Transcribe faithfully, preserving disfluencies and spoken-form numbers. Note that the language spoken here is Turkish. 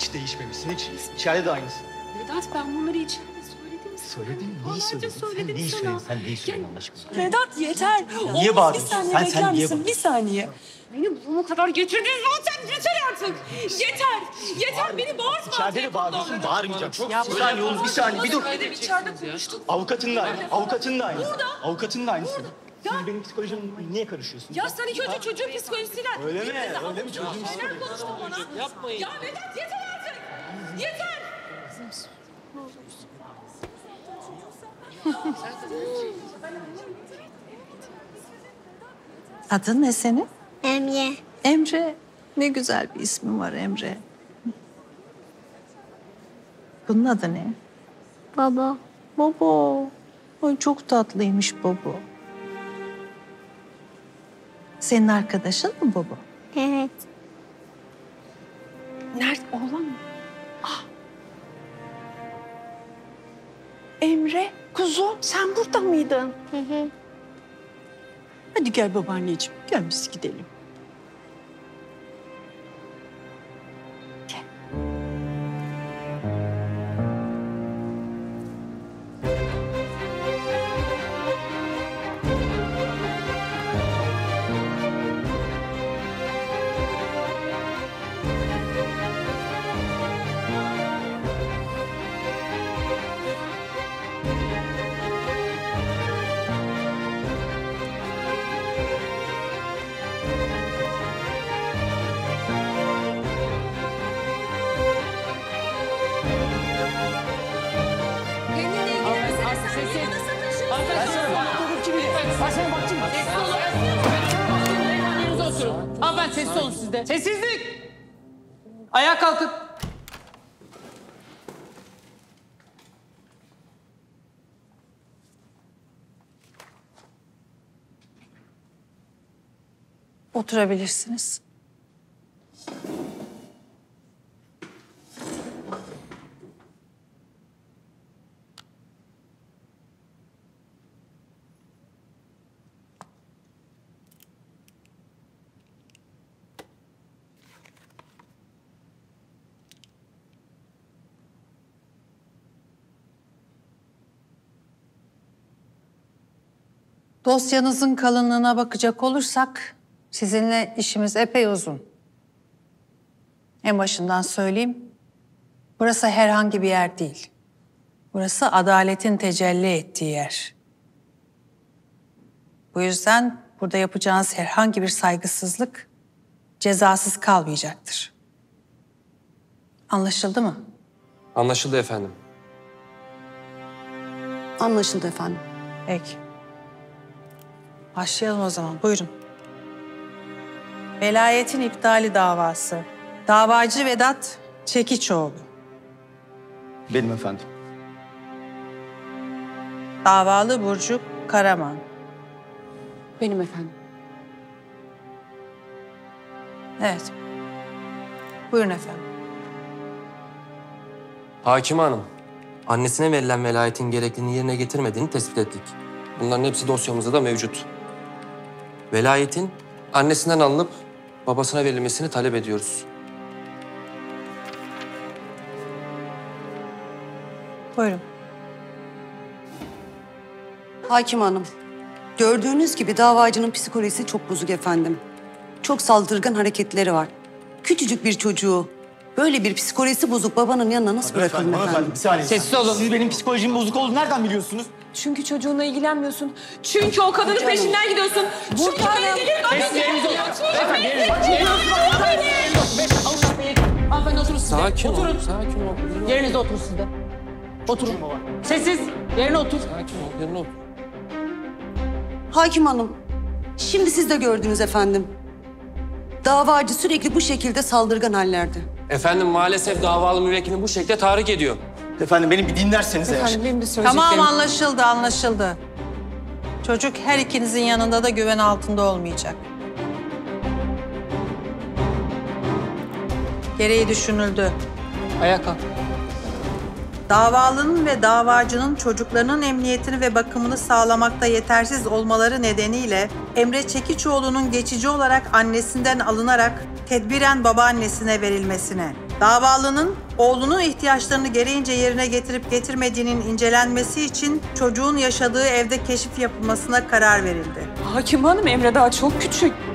hiç değişmemişsin. Hiç. İçeride de aynısın. Vedat ben bunları içeride söyledim sana. Söyledin mi? Neyi söyledin? Sen söyledim neyi sana. söyledin? Sen neyi söyledin Allah aşkına? Vedat yeter. Niye bağırıyorsun? Bir saniye Sen- bekler sen niye misin? Bir saniye. Beni bu kadar getirdin zaten. Yeter artık. Yeter. Yeter. Beni bağırtma. İçeride de bağırıyorsun. Bağırmayacaksın. Ya Bir saniye oğlum, bir saniye. Bir dur. Dedim içeride konuştuk. Avukatın da aynı. Avukatın da aynı. Burada. Avukatın da aynısı. Ya. Siz benim psikolojime niye karışıyorsun? Ya sen ilk önce çocuğun psikolojisiyle... Öyle mi? Öyle mi? Çocuğun Neler psikolojisi. konuştun bana? Yapmayın. Ya Vedat yeter artık. Yeter. Adın ne senin? Emre. Emre. Ne güzel bir ismin var Emre. Bunun adı ne? Baba. Bobo. Ay çok tatlıymış Bobo. Senin arkadaşın mı Bobo? Evet. Nerede? Oğlan mı? Ah. Emre, kuzum sen burada mıydın? Hı hı. Hadi gel babaanneciğim, gel biz gidelim. Gel. Hanımefendi sessiz olun siz de. Sessizlik! Ayağa kalkın. Oturabilirsiniz. Dosyanızın kalınlığına bakacak olursak sizinle işimiz epey uzun. En başından söyleyeyim, burası herhangi bir yer değil. Burası adaletin tecelli ettiği yer. Bu yüzden burada yapacağınız herhangi bir saygısızlık cezasız kalmayacaktır. Anlaşıldı mı? Anlaşıldı efendim. Anlaşıldı efendim. Peki. Başlayalım o zaman. Buyurun. Velayetin iptali davası. Davacı Vedat Çekiçoğlu. Benim efendim. Davalı Burcu Karaman. Benim efendim. Evet. Buyurun efendim. Hakime Hanım, annesine verilen velayetin gerekliliğini yerine getirmediğini tespit ettik. Bunların hepsi dosyamızda da mevcut. Velayetin annesinden alınıp babasına verilmesini talep ediyoruz. Buyurun. Hakim Hanım, gördüğünüz gibi davacının psikolojisi çok bozuk efendim. Çok saldırgan hareketleri var. Küçücük bir çocuğu böyle bir psikolojisi bozuk babanın yanına nasıl bırakılır efendim? Hanımefendi, bir saniye. Sessiz olun. Siz benim psikolojimin bozuk olduğunu nereden biliyorsunuz? Çünkü çocuğunla ilgilenmiyorsun. Çünkü o kadının peşinden gidiyorsun. Çünkü beni delirtmek Yerinize oturun. Beyefendi yerinize oturun. Yerinize oturun. Avukat Bey, hanımefendi oturun siz de. Sakin ol, Oturun. sakin ol. Yerinize oturun siz de. Oturun. Sessiz. Yerine otur. Sakin ol, yerine otur. Hakim Hanım, şimdi siz de gördünüz efendim. Davacı sürekli bu şekilde saldırgan hallerde. Efendim maalesef davalı müvekkilini bu şekilde tahrik ediyor. Efendim beni bir dinlerseniz eğer. Efendim benim de söyleyeceklerim. Tamam anlaşıldı, anlaşıldı. Çocuk her ikinizin yanında da güven altında olmayacak. Gereği düşünüldü. Ayağa kalk. Davalının ve davacının çocuklarının emniyetini ve bakımını sağlamakta yetersiz olmaları nedeniyle Emre Çekiçoğlu'nun geçici olarak annesinden alınarak tedbiren babaannesine verilmesine, Davalının oğlunun ihtiyaçlarını gereğince yerine getirip getirmediğinin incelenmesi için çocuğun yaşadığı evde keşif yapılmasına karar verildi. Hakim Hanım, Emre daha çok küçük.